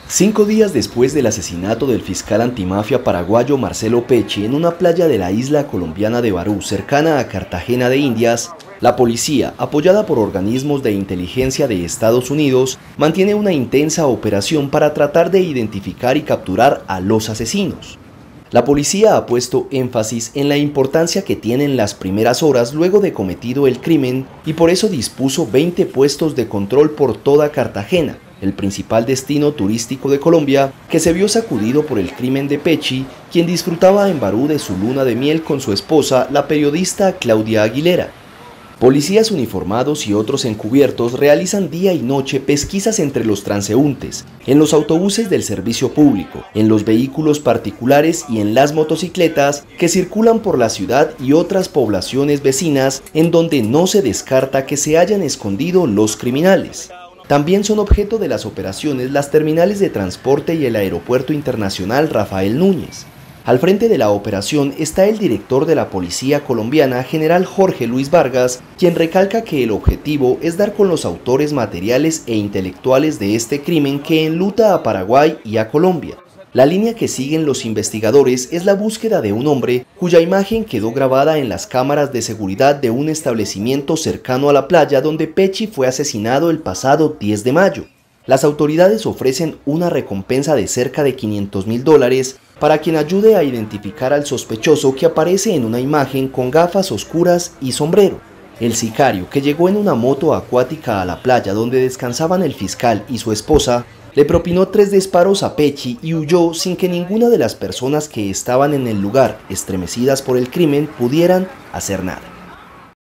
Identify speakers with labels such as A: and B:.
A: 5 días después del asesinato del fiscal antimafia paraguayo Marcelo Pecci en una playa de la isla colombiana de Barú, cercana a Cartagena de Indias, la policía, apoyada por organismos de inteligencia de Estados Unidos, mantiene una intensa operación para tratar de identificar y capturar a los asesinos. La policía ha puesto énfasis en la importancia que tienen las primeras horas luego de cometido el crimen y por eso dispuso 20 puestos de control por toda Cartagena, el principal destino turístico de Colombia, que se vio sacudido por el crimen de Pecci, quien disfrutaba en Barú de su luna de miel con su esposa, la periodista Claudia Aguilera. Policías uniformados y otros encubiertos realizan día y noche pesquisas entre los transeúntes, en los autobuses del servicio público, en los vehículos particulares y en las motocicletas que circulan por la ciudad y otras poblaciones vecinas en donde no se descarta que se hayan escondido los criminales. También son objeto de las operaciones las terminales de transporte y el aeropuerto internacional Rafael Núñez. Al frente de la operación está el director de la Policía Colombiana, general Jorge Luis Vargas, quien recalca que el objetivo es dar con los autores materiales e intelectuales de este crimen que enluta a Paraguay y a Colombia. La línea que siguen los investigadores es la búsqueda de un hombre cuya imagen quedó grabada en las cámaras de seguridad de un establecimiento cercano a la playa donde Pecci fue asesinado el pasado 10 de mayo. Las autoridades ofrecen una recompensa de cerca de $500.000 para quien ayude a identificar al sospechoso que aparece en una imagen con gafas oscuras y sombrero. El sicario, que llegó en una moto acuática a la playa donde descansaban el fiscal y su esposa, le propinó 3 disparos a Pecci y huyó sin que ninguna de las personas que estaban en el lugar, estremecidas por el crimen, pudieran hacer nada.